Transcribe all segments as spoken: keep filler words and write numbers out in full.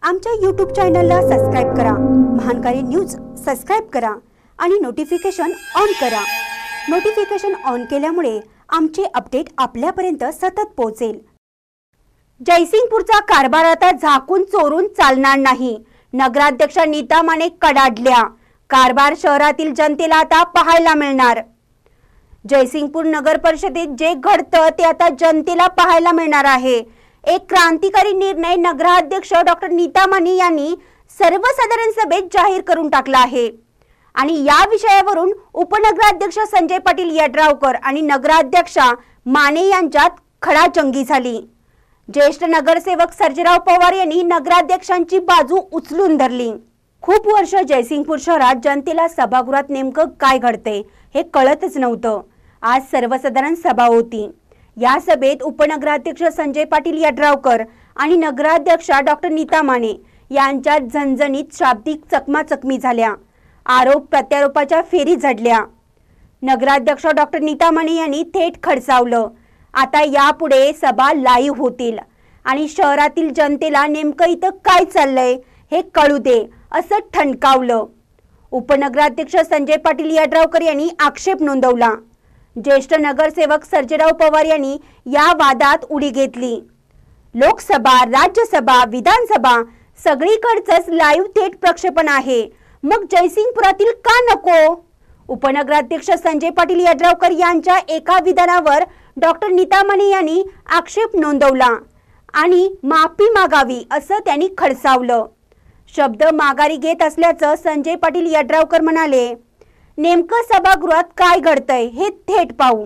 आमच्या यूट्यूब चॅनलला सबस्क्राइब करा, महानकारी न्यूज सबस्क्राइब करा आणि नोटिफिकेशन ऑन करा। नोटिफिकेशन ऑन केल्यामुळे आमचे अपडेट आपल्यापर्यंत सतत पोहोचेल। जयसिंगपूरचा कारभार आता झाकून चोरून चालणार नाही। नगराध्यक्ष नीता माने कडाडल्या। कारभार शहरातील जनतेला आता पाहायला मिळणार। जयसिंगपूर नगर परिषदेत जे घडतं ते आता जनतेला पाहायला मिळणार आहे। एक क्रांतिकारी निर्णय नगराध्यक्ष डॉक्टर नीता माने यांनी सर्वसाधारण सभेत जाहीर करून टाकला आहे आणि या विषयावरून उपनगराध्यक्ष संजय पाटील यड्रावकर आणि नगराध्यक्षा माने यांच्यात खडाजंगी झाली। ज्येष्ठ नगरसेवक सर्जेराव पवार यांनी नगराध्यक्षांची बाजू उचलून धरली। खूप वर्ष जयसिंगपूर शहरात जनतेला सभागृहात नेमकं काय घडते हे कळतच नव्हतं। आज सर्वसाधारण सभा होती। या सभेत उपनगराध्यक्ष संजय पाटील यड्रावकर आणि नगराध्यक्षा डॉक्टर नीता माने यांच्यात झणझणीत शाब्दिक चकमाचकमी झाल्या। आरोप प्रत्यारोपाच्या फेरी झडल्या। नगराध्यक्ष डॉक्टर नीता माने यांनी थेट खडसावलं, आता यापुढे सभा लाईव्ह होतील आणि शहरातील जनतेला नेमकं इथं काय चाललंय हे कळू दे असं ठणकावलं। उपनगराध्यक्ष संजय पाटील यड्रावकर यांनी आक्षेप नोंदवला। ज्येष्ठ नगरसेवक सर्जेराव पवार यांनी या वादात उडी घेतली। लोकसभा, राज्यसभा, विधानसभा सगळीकडचंच लाईव्ह थेट प्रक्षेपण आहे, मग जयसिंगपुरातील का नको? उपनगराध्यक्ष संजय पाटील यड्रावकर यांच्या एका विधानावर डॉक्टर नीता माने यांनी आक्षेप नोंदवला आणि माफी मागावी असं त्यांनी खडसावलं। शब्द माघारी घेत असल्याचं संजय पाटील यड्रावकर म्हणाले। नेमकं सभागृहात काय घडतंय हे थेट पाहू।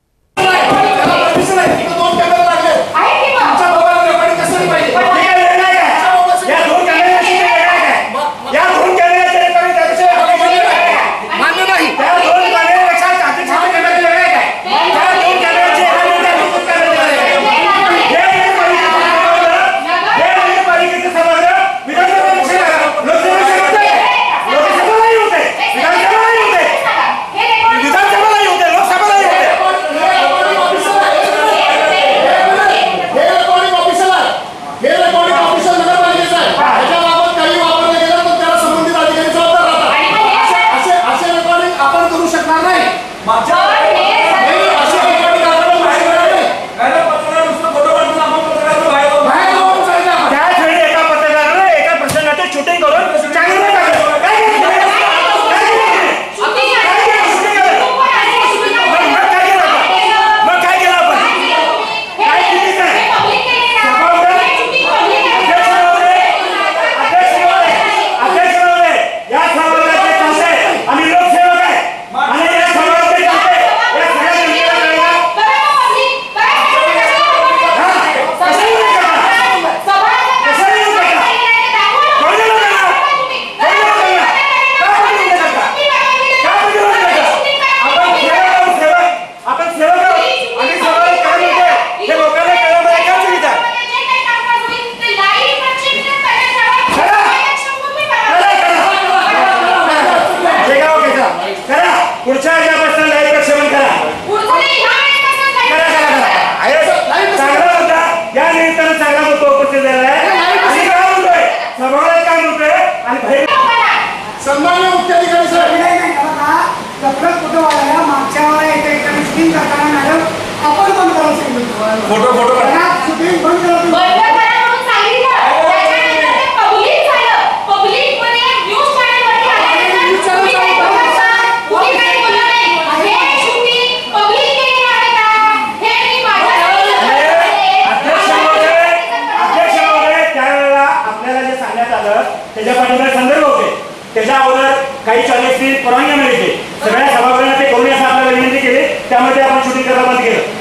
फोटो फोटो शूटिंग बंद करा म्हणून सांगितलं। त्याच्यानंतर ते पब्लिक झालं। पब्लिक मध्ये न्यूज चॅनल वरती आले ना, तुम्ही काही बोलता, कोणी काही बोललं नाही। हे शूटिंग पब्लिक केलेलं आहे का हे मी माझ्या अध्यक्ष महोदय अध्यक्ष महोदय त्यावेळेला आपल्याला जे सांगण्यात आलं त्याच्या पाठीमागे संदर्भ होते। त्याच्या अगोदर काही चॅनल्सनी परवानगी मिळाली, सगळ्या सभागृहांना ते करून आपल्याला विनंती केली, त्यामध्ये आपण शूटिंग करायला बंद केलं।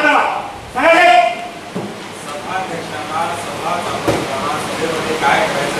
काय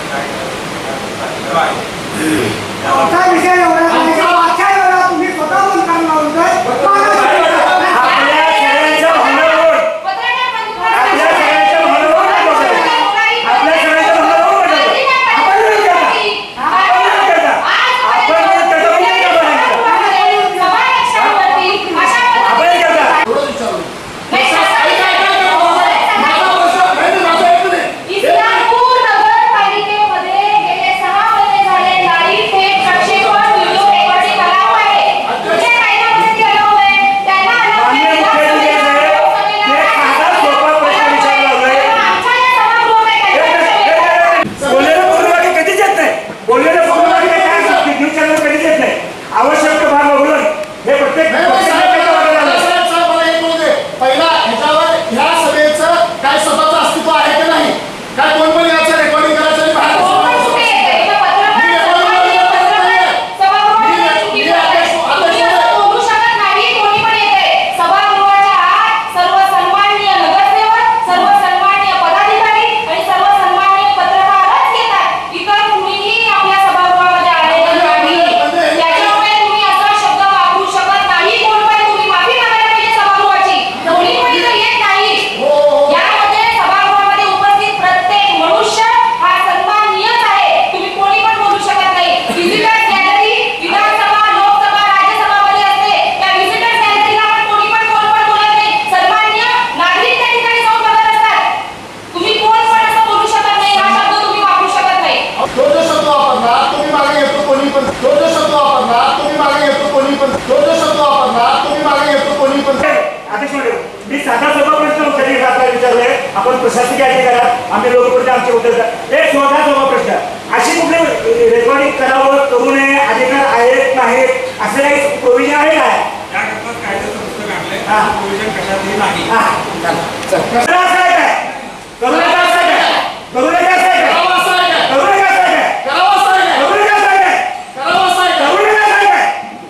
आपण प्रशासकीय अधिकारात आम्ही लोकप्रतिनिधी आमचे उतरतात. एक स्वतः सोपा प्रश्न, अशी कुठली रेकॉर्डिंग करावं करू नये अधिकार आहेत नाहीत असं काही प्रोव्हिजन आहे काय? त्याकरता कायद्याचं पुस्तक आणलंय, हा. प्रोव्हिजन कशातही नाही. हा, चला. कसं असं आहे काय? करू नका असं आहे काय? करू नका असं आहे काय? करावं असं आहे काय? करू नका असं आहे काय? करावं असं आहे काय? करू नका असं आहे काय? करावं असं आहे काय? करू नका असं आहे काय?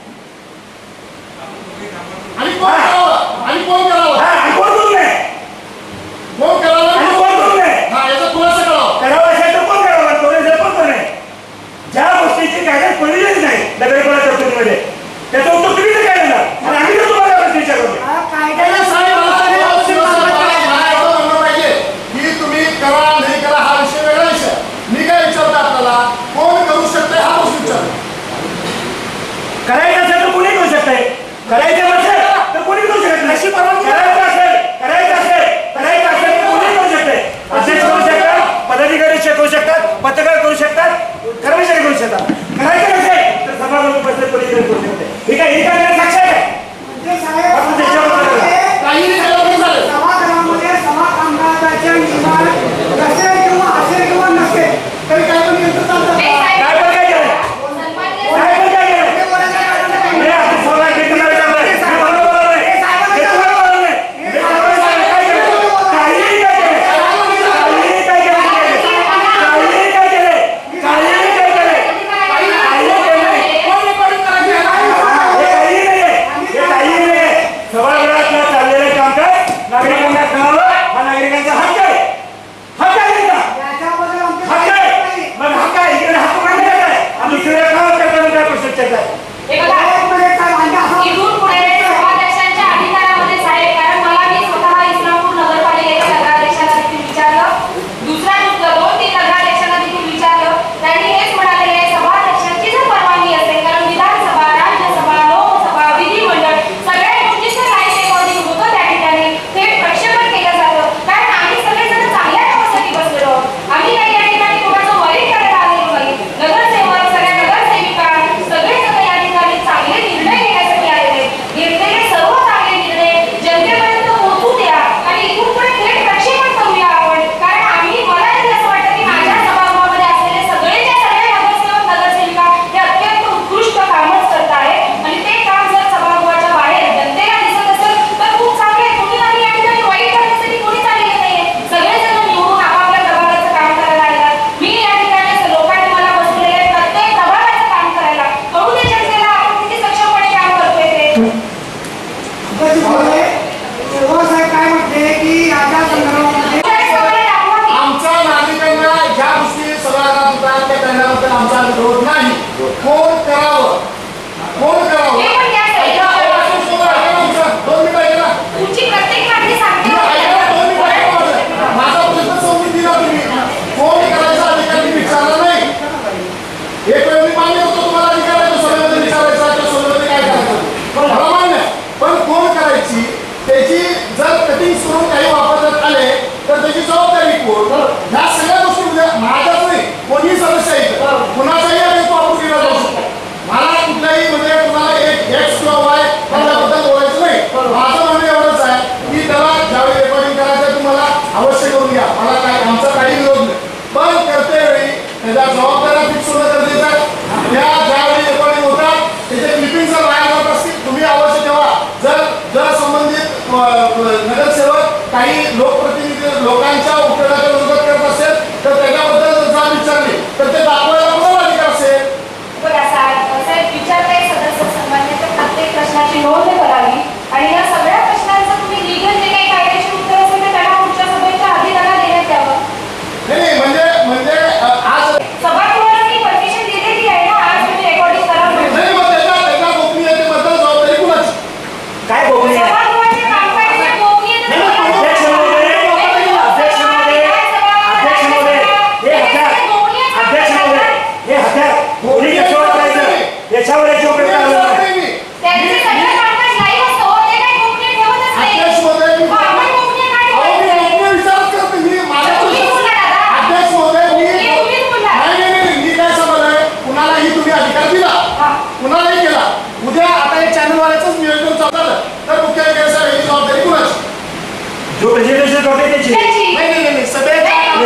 आणि कोण करावं? आणि कोण करावं? हा, आणि कोण करू नये? कोण करावं? आणि कोण करू नये? हा, याचं खुलासा करावं. करावं असेल तर कोण करावं? करू नये तर कोण करू नये? ज्या गोष्टीची कायद्यात पडलेलीच नाही नगरपालिका तरतुदीमध्ये त्याचं उत्तर तुम्ही तर काय देणार? आणि आम्ही तर तुम्हाला प्रश्न विचारतो. त्याने साहेब मला सांगा, खुलासा करा. मला एवढं म्हणलं पाहिजे की तुम्ही करा नाही करा हा विषय वेगळा विषय. मी काय विचारतो आपल्याला, कोण करू शकते हा प्रश्न विचारतो. करायचं असेल तर कोणी करू शकतंय, करायचं नसेल तर कोणी करू शकत नाही. अशी परवानगी करायचं असेल करायचं असेल करायचं असेल तर कोणी करू शकते. अध्यक्ष करू शकतात, पदाधिकारी करू शकतात, पत्रकार करू शकतात, कर्मचारी करू शकतात. करायचं नसेल तर सभागृह उपस्थित कोणी करू शकते. ठीक आहे, ही काय साक्ष आहे आपण त्याच्यावर काहीही झालं तरी चालेल. सभागृहामध्ये सभा कामकाजाच्या नियमात नसेल किंवा असेल किंवा नसेल तरी काही पण यंत्र चालतात. काय पण काय केलं सन्माननीय काय पण काय केलं हे बोलायचं कारण नाही. मी आपण सभा घेतली नाही चाललंय. मी बरोबर बोललो नाही. हे तुम्हाला बोललो नाही. मी साहेबांना सांगितलं काय केलं? काहीही काय केलं? काहीही काय केलं? काहीही काय केलं? काहीही काय केलं? काहीही केलं नाही. कोण रेकॉर्डिंग करायची आहे? हे काहीही नाहीये. हे काहीही नाहीये. सभागृहातलं चाललेलं कामकाज नागरिकांना कळावं हा नागरिकांचा हक्क आहे. हक्क आहे का? याच्याबद्दल आमचे हक्क आहे. मग हक्क आहे. इकडे हक्क मांडण्यात आहे आणि दुसऱ्या काम करताना काय प्रश्न विचारताय? हे बघा, एक मिनिट साहेब, आणि असं- इथून पुढे सभाध्यक्षांच्या अधिकारामध्ये साहेब, कारण मला मी स्वतः इस्लामपूर नगरपालिकेच्या नगराध्यक्षाला देखील विचारलं, दुसऱ्या दुसऱ्या दोन तीन नगराध्यक्षांना देखील विचारलं. त्यांनी हेच म्हणाले आहे, सभाध्यक्षांची जर परवानगी असेल, कारण विधानसभा, राज्यसभा, लोकसभा, विधिमंडळ सगळ्या गोष्टींचं लाईव्ह रेकॉर्डिंग होतं त्या ठिकाणी, थेट प्रक्षेपण केलं जातं. कारण आम्ही सगळेजण चांगल्या कामासाठी बसलेलो आहोत. आम्ही काही या ठिकाणी कोणाचं वाईट करायला आलेलो नाही. नगरसेवक, सगळ्या नगरसेविका सगळेजण या ठिकाणी चांगले निर्णय घेण्यासाठी आलेले आहेत. घेतलेले सर्व चांगले निर्णय जनतेपर्यंत पोहोचू द्या आणि इथून पुढे थेट प्रक्षेपण करूया आपण. कारण आम्ही मला तरी असं वाटतं की माझ्या सभागृहामध्ये असलेले सगळेच्या सगळे नगरसेवक नगरसेविका हे अत्यंत उत्कृष्ट कामच करत आहेत आणि ते काम जर सभागृहाच्या बाहेर जनतेला दिसत असेल तर खूप चांगले आहे. कोणी आम्ही या ठिकाणी वाईट करण्यासाठी कोणीच आलेलं नाहीये. सगळेजण निवडून आपापल्या प्रभागाचं काम करायला आलेला. मी या ठिकाणी लोकांनी मला बसलेले प्रत्येक प्रभागाचं काम करायला कळू दे जनतेला आपण किती सक्षमपणे काम करतोय ते. उपस्थित होते. तेव्हा साहेब काय म्हटले की याच्या संदर्भामध्ये सगळे दाखवा की आमच्या नागरिकांना ज्या गोष्टी सभागृहात होतात त्या करण्याबद्दल आमचा विरोध नाही. कोण करावं कोण करावं हे पण द्या साहेब. ऐका, ऐका, ऐका, ऐका, ऐका. दोन मिनिटं ऐका. तुमची प्रत्येक मागणी सांगते. मी ऐका, दोन मिनिटं ऐका माझं. माझा प्रश्न समजून दिला तुम्ही. कोण करायचा अधिकार मी विचारला नाही. एक वेळ मी मान्य होतो तुम्हाला अधिकार आहे तो सभेमध्ये विचारायचा किंवा सभेमध्ये काय करायचं पण मला मान्य आहे. पण कोण करायची त्याची जर कटिंग्स करून काही वापरण्यात आले तर त्याची जबाबदारी कोण? ह्या सगळ्या गोष्टी उद्या माझ्याच नाही कोणीही सदस्य आहे कुणाचाही अधिक वापर केला जाऊ शकतो. मला कुठल्याही म्हणजे कुणाला एक एक्स किंवा वाय त्याबद्दल बोलायचं नाही. माझं म्हणणं एवढंच आहे की त्याला ज्यावेळी रेकॉर्डिंग करायचं तुम्हाला अवश्य करून घ्या. मला काय आमचा काही विरोध नाही. पण करतेवेळी त्याच्या जबाबदाऱ्या फिक्स होणं गरजेचं आहे. त्या ज्यावेळी रेकॉर्डिंग होतात त्याचे क्लिपिंग जर बाहेर जात असतील तुम्ही अवश्य ठेवा. जर जर संबंधित नगरसेवक काही लोकप्रतिनिधी लोकांच्या उपयोगाच्या विरोधात करत असेल तर त्याच्याबद्दल जर जाब विचारली तर ते दाखवायला कोणाला अधिकार असेल? बघा साहेब, साहेब विचारताय सदस्य सन्मान्य तर प्रत्येक प्रश्नाची नोंद करावी आणि या सगळ्या प्रश्नांचं तुम्ही लिगल जे काही कायदेशीर उत्तर असेल तर त्याला पुढच्या सभेच्या आधी त्यांना देण्यात यावं. नाही नाही, म्हणजे म्हणजे अ, आज सभागृहाला मी परमिशन दिलेली आहे ना, आज तुम्ही रेकॉर्डिंग करा म्हणून. नाही मग त्याच्या त्याच्या गोपनीयतेबद्दल जबाबदारी कुणाची? काय गोपनीय आहे? सभागृहाचे कामकाजाची गोपनीयता नाही, नाही, अध्यक्ष महोदय, अध्यक्ष महोदय, अध्यक्ष महोदय, हे हत्यार, अध्यक्ष महोदय, हे हत्यार कोणी कशावर करायचं याच्यावर याच्यावर मी प्रश्न आला विचारत नाही. नाही मी. त्यांचे सगळे कामकाज लाईव्ह असतं हो, ते काही गोपनीय ठेवतच नाही. अध्यक्ष महोदय, मी- मग आपण गोपनीय काय अहो, मी ठेवायचं? गोपनीय विचारच करत नाही. मी माझ्या तुम्ही बोला दादा. अध्यक्ष महोदय मी तुम्ही- तुम्हीच बोला. नाही नाही नाही मी काय समजलंय कुणालाही तुम्ही अधिकार दिला हा. कुणालाही केला. उद्या आता एक चॅनलवाल्याचंच नियोजन चालू झालं तर मुख्य साहेब ही जबाबदारी कुणाची? जो प्रेझेंटेशन करते त्याची त्याची. नाही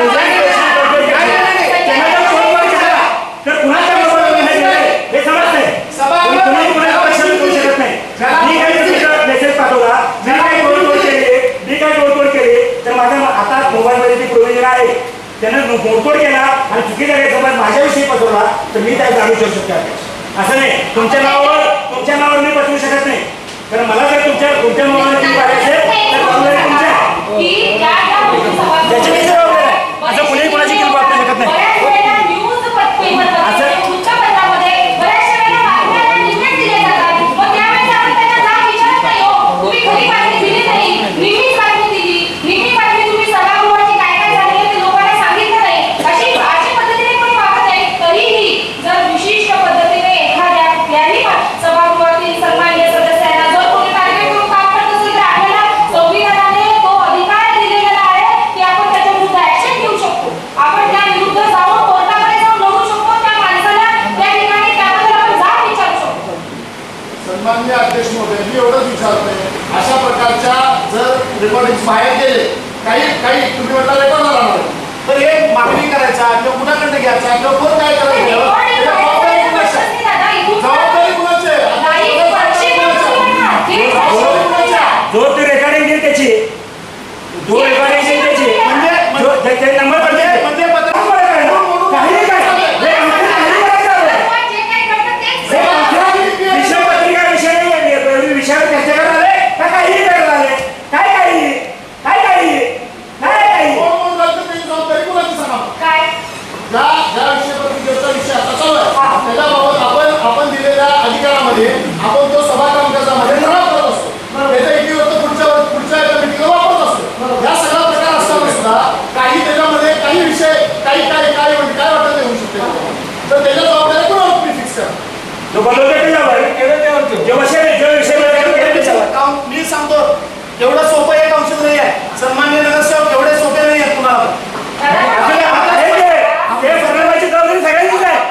तर कुणाच्या हे समजत नाही. कुणाही कुणाला पक्षाला करू शकत नाही. मी काही तुमचा मेसेज पाठवला, मी काही तोडतोड केली, मी काही तोडतोड केली, तर माझ्या आता मोबाईलमध्ये जी प्रोव्हिजन आहे त्यानं मोडतोड केला आणि चुकीचा गैरसमज माझ्याविषयी पसरला तर मी त्याला जाणू शकू शकतो. असं नाही तुमच्या नावावर तुमच्या नावावर मी पसरू शकत नाही. कारण मला जर तुमच्या तुमच्या नावावर तुम्ही पाडायचे तर जबाबदारी तुमची आहे. त्याची मी जबाबदारी आहे. असं कुणी कोणाची किंमत वापरू शकत नाही. सन्माननीय अध्यक्ष महोदय, मी एवढंच विचारतोय, अशा प्रकारच्या जर रेकॉर्डिंग बाहेर गेले काही काही तुम्ही म्हटलं रेकॉर्ड राहणार तर हे मागणी करायचा किंवा कुणाकडे घ्यायचा किंवा कोण काय करायचं जबाबदारी कुणाची जो ती रेकॉर्डिंग देईल त्याची जो रेकॉर्डिंग देईल त्याची म्हणजे नंबर पडते म्हणजे काही काय विषयावर चर्चा करणार आहे का काही करणार आहे काय काही काय काही काय काही जबाबदारी कुणाची सांगा काय ज्या ज्या विषयपत्रिकेचा विषय आता चालू आहे त्याच्याबाबत आपण आपण दिलेल्या अधिकारामध्ये आपण तो सभा कामकाजामध्ये ठराव करत असतो. त्याच्या इतिवृत्त पुढच्या पुढच्या मीटिंगला वापरत असतो. या सगळा प्रकार असताना सुद्धा काही त्याच्यामध्ये काही विषय काही काय काय म्हणजे काय वाटत नाही होऊ शकते तर त्याच्या जबाबदारी कोणावर तुम्ही फिक्स करा. जो बनवतो त्याच्यावर जे विषय जे विषय मी सांगतो एवढं सोपं एक औषध नाही आहे. सन्माननीय नगरसेवक एवढे सोपे नाही आहेत कुणाला सगळ्यांचीच आहे.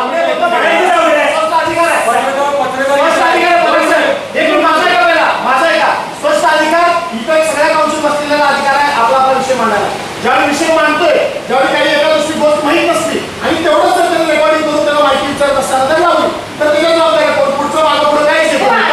माझा आहे का स्पष्ट अधिकार इतर सगळ्या काउन्सिल बसलेला अधिकार आहे आपला आपला विषय मांडायला. ज्यावेळी विषय मांडतोय ज्यावेळी काही एका गोष्टी गोष्ट माहीत नसते आणि तेवढंच जर त्याला रेकॉर्डिंग करून त्याला माहिती विचारत असताना तर लावली तर त्याच्या जबाबदारी पुढचं मागं पुढं काय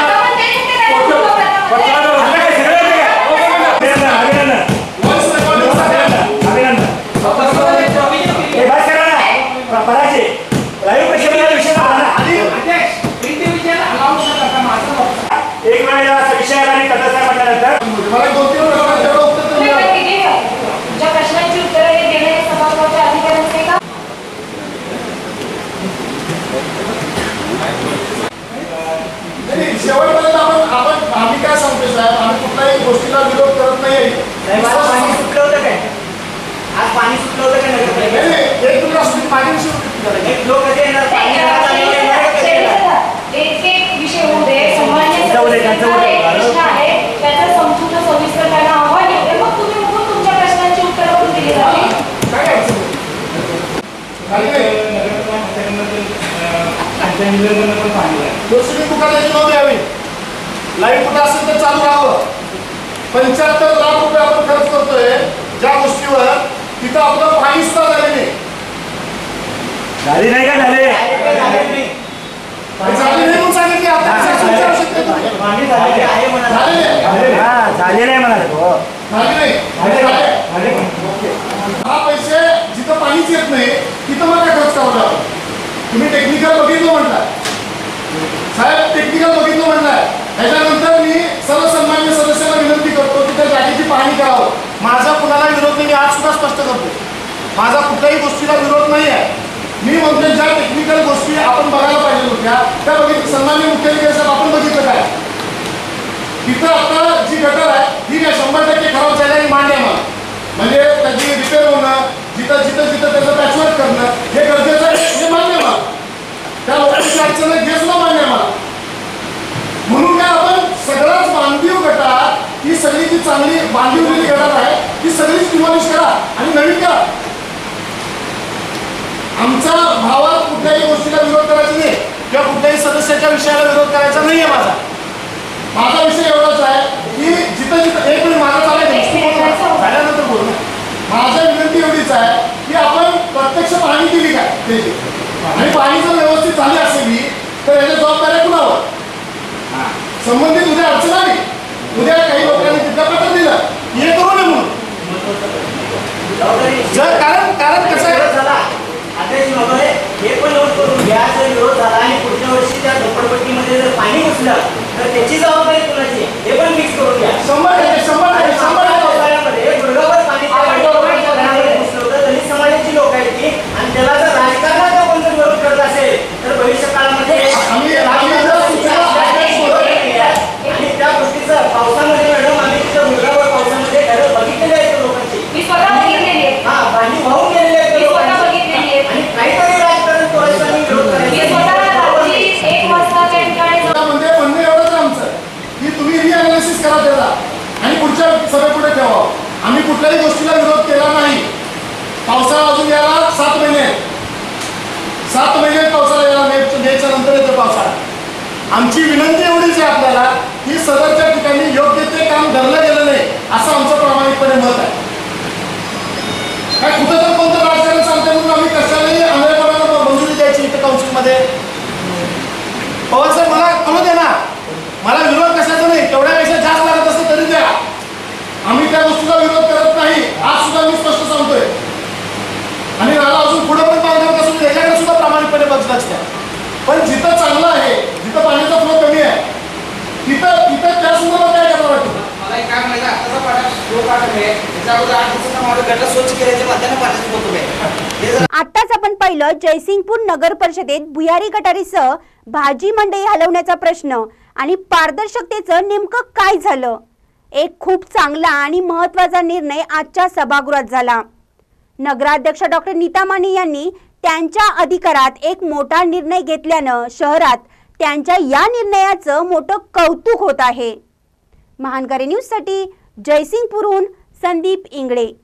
एक वेळा विषयाला आणि कथासाहेब म्हटल्यानंतर मला दोन तीन प्रश्नांचं उत्तर ज्या प्रश्नांची उत्तरे देणे सभागृहाच्या अधिकाऱ्यांचे का शेवटपर्यंत आपण आपण आम्ही काय सांगतो साहेब आम्ही कुठल्याही गोष्टीला विरोध करत नाही. पाणी सुटलं होतं काय आज पाणी सुटलं होतं काय नगर एक तुम्ही असं माझ्या विषयी एक लोक कधी येणार पाणी एक एक विषय होऊ दे. प्रश्न आहे त्याचा संपूर्ण सविस्तर त्यांना आव्हान येते मग तुम्ही मग तुमच्या प्रश्नांची उत्तरं पण दिली जातील. काय अडचण दुसरी दुकानाची नोंद यावी. लाईट कुठं असेल तर चालू राहावं. पंच्याहत्तर लाख रुपये आपण खर्च करतोय ज्या गोष्टीवर तिथं आपलं पाणी सुद्धा झाले नाही. झाली नाही का झाले झाले नाही म्हणून सांगितले आपल्याला झालेलं आहे मला हा पैसे जिथं पाणीच येत नाही तिथं मग काय खर्च करावं लागतं. तुम्ही टेक्निकल बघितलं म्हणता साहेब टेक्निकल बघितलं म्हणताय त्याच्यानंतर मी सर्व सन्मान्य सदस्यांना विनंती करतो की त्या जागेची पाहणी करावं. माझा कुणाला विरोध नाही. मी आज सुद्धा स्पष्ट करतो माझा कुठल्याही गोष्टीला विरोध नाही आहे. मी म्हणतो ज्या टेक्निकल गोष्टी आपण बघायला पाहिजे होत्या त्या बघितलं. सन्मान्य मुख्याधिकारी साहेब आपण बघितलं काय तिथं आता जी गटर आहे ठीक आहे शंभर टक्के खराब झाल्याने मांडे मला म्हणजे त्याची रिपेअर होणं जिथं जिथं जिथं त्याचं पॅचवर्क करणं हे गरजेचं आहे हे मान्य मला. त्या लोकांची अडचण हे सुद्धा मान्य मला. म्हणून काय आपण सगळ्याच बांधीव गटात ही सगळी जी चांगली बांधीवलेली गटात आहे ती सगळीच डिमॉलिश करा आणि नवीन करा. आमचा भावात कुठल्याही गोष्टीला विरोध करायचा नाही किंवा कुठल्याही सदस्याच्या विषयाला विरोध करायचा नाही आहे. माझा माझा विषय एवढाच आहे की जिथं जिथं एक वेळ माझा चालायचं झाल्यानंतर बोलू माझा विनंती एवढीच आहे प्रत्यक्ष पाहणी केली काय त्याची आणि पाहणी जर व्यवस्थित झाली असेल तर याच्या जबाबदाऱ्या कुणावर संबंधित उद्या अडचण आली उद्या काही लोकांनी तिथं पत्र दिलं हे करू नये म्हणून जर कारण कारण कसं आहे अध्यक्ष महोदय हे पण नोट करून घ्या जर विरोध झाला आणि पुढच्या वर्षी त्या झोपडपट्टीमध्ये जर पाणी घुसलं तर त्याची जबाबदारी कुणाची हे पण फिक्स करून घ्या. शंभर टक्के शंभर टक्के शंभर पावसाळ्यामध्ये गुडघाभर पाणी त्या घरामध्ये घुसलं होतं दलित समाजाची लोक आहेत ती आणि त्याला जर राजकारणाचा कोण जर विरोध करत असेल तर भविष्य काळामध्ये आम्ही आम्ही जर सूचना आणि त्या गोष्टीचं पावसामध्ये मॅडम आम्ही तिथं गुडघाभर पावसामध्ये घरं बघितलेले आहेत लोकांची मी स्वतः बघितलेली आहे. हा पाणी वाहून गेलेले आहेत मी स्वतः लोकांची. बघितलेली आहे. आणि काहीतरी राजकारण करायचं आणि विरोध मी करायचा. स्वतः रात्री एक वाजता त्या ठिकाणी जाऊन म्हणजे म्हणणं एवढंच आहे आमचं की तुम्ही रिअनालिसिस करा त्याला आणि पुढच्या सभेपुढे ठेवा. आम्ही कुठल्याही गोष्टीला विरोध केला नाही. पावसाळा अजून यायला सात महिने सात महिने पावसाळा यायला मे मेच्या नंतर येतो पावसाळा. आमची विनंती एवढीच आहे आपल्याला की सदरच्या ठिकाणी योग्य ते काम धरलं गेलं नाही असं आमचं प्रामाणिकपणे मत आहे. काय कुठं तर कोणतं राजकारण चालतंय म्हणून आम्ही कशालाही आंधळेपणाला मंजुरी द्यायची इथं काउन्सिलमध्ये. पवार साहेब मला कळू दे ना मला विरोध कशाचा नाही तेवढ्यापेक्षा जास्त लागत असतं तरी द्या. आम्ही त्या गोष्टीला विरोध करत नाही आज सुद्धा मी स्पष्ट सांगतोय आणि मला अजून पुढे पण पाहणार असून त्याच्याकडे सुद्धा प्रामाणिकपणे बघताच द्या. पण जिथं चांगलं आहे जिथं पाण्याचा फ्लो कमी आहे तिथं तिथं त्या सुद्धा काय करावं वाटतं. मला एक काय म्हणायचं आताचा पाण्यात फ्लो पाठवून आहे त्याच्या अगोदर आठ दिवसांना माझं गटर स्वच्छ केल्याच्या माध्यमाने पाण्याचा फ्लो कमी आहे. आत्ताच आपण पाहिलं जयसिंगपूर नगर परिषदेत भुयारी गटारीसह भाजी मंडई हलवण्याचा प्रश्न आणि पारदर्शकतेचं नेमकं काय झालं. एक खूप चांगला आणि महत्त्वाचा निर्णय आजच्या सभागृहात झाला. नगराध्यक्ष डॉक्टर नीता माने यांनी त्यांच्या अधिकारात एक मोठा निर्णय घेतल्यानं शहरात त्यांच्या या निर्णयाचं मोठं कौतुक होत आहे. महानकारी न्यूजसाठी जयसिंगपूरहून संदीप इंगळे.